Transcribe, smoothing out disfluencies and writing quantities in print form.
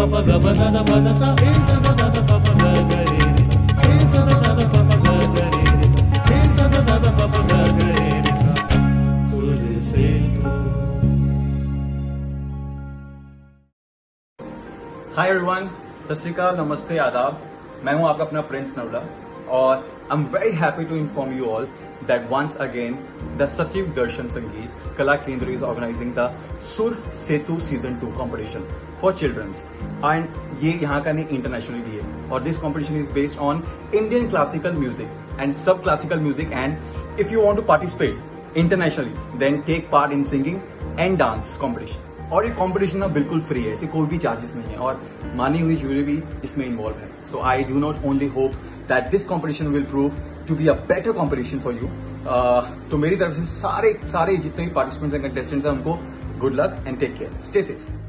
pa ga pa da pa da sa e sa da da pa pa ga ga re re sa e sa da da pa pa ga ga re re sa e sa da da pa pa ga ga re re sa sur se tu. Hi everyone, Sat Sri अकाल, नमस्ते, आदाब। मैं हूं आपका अपना Prince Nawla और I am very happy to inform you all that once again the Satyug Darshan Sangeet Kala Kendra is organizing the Sur Setu season 2 competition for childrens and ये यहाँ का नहीं, इंटरनेशनली भी है और this competition is based on Indian classical music and सब classical music and if you want to participate internationally then take part in singing and dance competition. और ये कंपटीशन ना बिल्कुल फ्री है, इसे कोई भी चार्जेस नहीं है और मानी हुई ज्यूरी भी इसमें इन्वॉल्व है। So I do not only hope that this competition will prove to be a better competition for you. तो मेरी तरफ से सारे जितने भी पार्टिसिपेंट्स एंड कंटेस्टेंट्स हैं उनको good luck and take care, stay safe.